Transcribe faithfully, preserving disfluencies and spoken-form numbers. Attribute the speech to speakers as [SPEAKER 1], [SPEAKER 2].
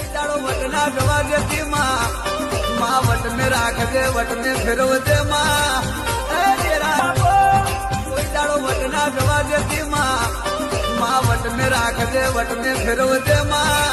[SPEAKER 1] दाड़ो वटना गवा देती माँ माँ वट में राख दे वट में फिरव दे माँ कोई दाड़ो वटना गवा देती माँ माँ वट में राख दे वट में फिरव दे माँ